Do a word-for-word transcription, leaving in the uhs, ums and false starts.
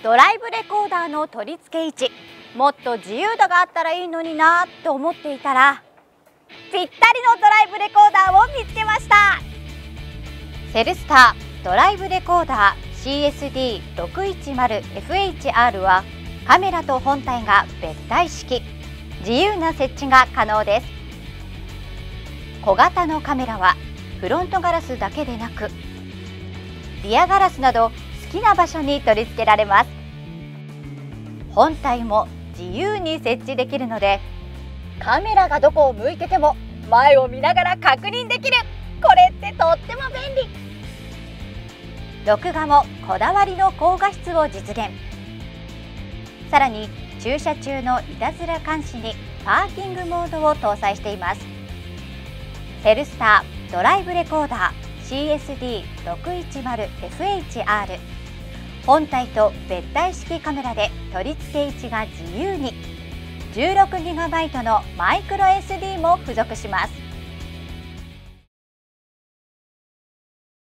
ドライブレコーダーの取り付け位置、もっと自由度があったらいいのになと思っていたら、ぴったりのドライブレコーダーを見つけました。セルスタードライブレコーダー シーエスディーろくいちまるエフエイチアール はカメラと本体が別体式、自由な設置が可能です。小型のカメラはフロントガラスだけでなく、リアガラスなど好きな場所に取り付けられます。本体も自由に設置できるので、カメラがどこを向いてても前を見ながら確認できる。これってとっても便利。録画もこだわりの高画質を実現。さらに駐車中のいたずら監視にパーキングモードを搭載しています。セルスタードライブレコーダー シーエスディーろくいちまるエフエイチアール、本体と別体式カメラで取り付け位置が自由に、じゅうろくギガバイト のマイクロ エスディー も付属します。